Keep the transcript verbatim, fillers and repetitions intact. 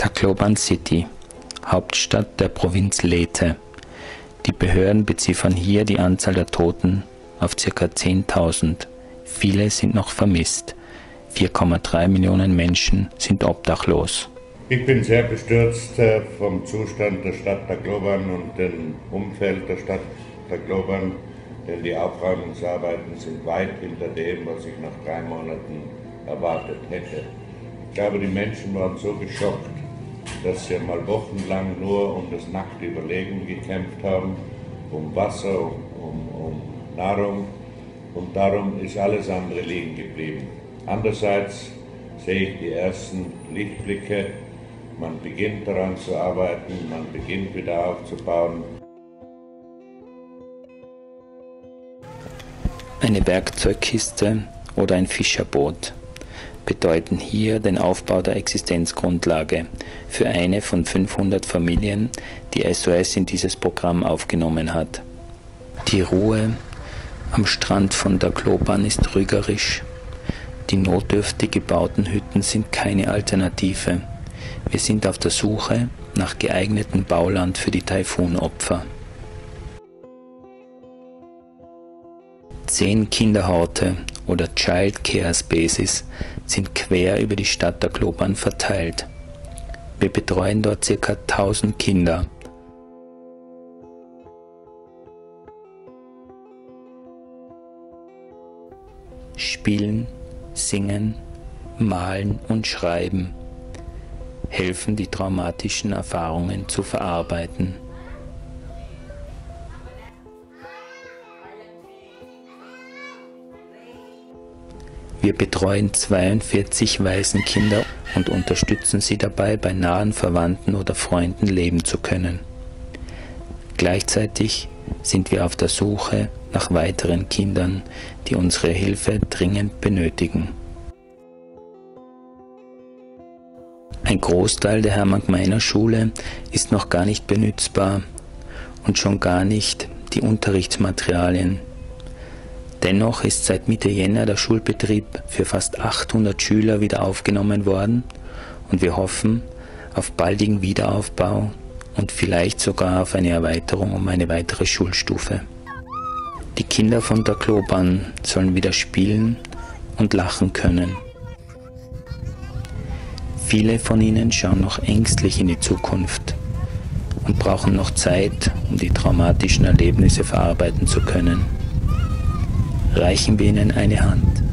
Tacloban City, Hauptstadt der Provinz Leyte. Die Behörden beziffern hier die Anzahl der Toten auf ca. zehntausend. Viele sind noch vermisst. vier Komma drei Millionen Menschen sind obdachlos. Ich bin sehr bestürzt vom Zustand der Stadt Tacloban und dem Umfeld der Stadt Tacloban, denn die Aufräumungsarbeiten sind weit hinter dem, was ich nach drei Monaten erwartet hätte. Ich glaube, die Menschen waren so geschockt, dass sie mal wochenlang nur um das nackte Überleben gekämpft haben, um Wasser, um, um, um Nahrung, und darum ist alles andere liegen geblieben. Andererseits sehe ich die ersten Lichtblicke, man beginnt daran zu arbeiten, man beginnt wieder aufzubauen. Eine Werkzeugkiste oder ein Fischerboot bedeuten hier den Aufbau der Existenzgrundlage für eine von fünfhundert Familien, die S O S in dieses Programm aufgenommen hat. Die Ruhe am Strand von Tacloban ist trügerisch. Die notdürftig gebauten Hütten sind keine Alternative. Wir sind auf der Suche nach geeignetem Bauland für die Taifunopfer. Zehn Kinderhorte oder Child Care Spaces sind quer über die Stadt Tacloban verteilt. Wir betreuen dort ca. tausend Kinder. Spielen, singen, malen und schreiben helfen, die traumatischen Erfahrungen zu verarbeiten. Wir betreuen zweiundvierzig Waisenkinder und unterstützen sie dabei, bei nahen Verwandten oder Freunden leben zu können. Gleichzeitig sind wir auf der Suche nach weiteren Kindern, die unsere Hilfe dringend benötigen. Ein Großteil der Hermann-Gmeiner-Schule ist noch gar nicht benützbar und schon gar nicht die Unterrichtsmaterialien. Dennoch ist seit Mitte Jänner der Schulbetrieb für fast achthundert Schüler wieder aufgenommen worden und wir hoffen auf baldigen Wiederaufbau und vielleicht sogar auf eine Erweiterung um eine weitere Schulstufe. Die Kinder von Tacloban sollen wieder spielen und lachen können. Viele von ihnen schauen noch ängstlich in die Zukunft und brauchen noch Zeit, um die traumatischen Erlebnisse verarbeiten zu können. Reichen wir ihnen eine Hand.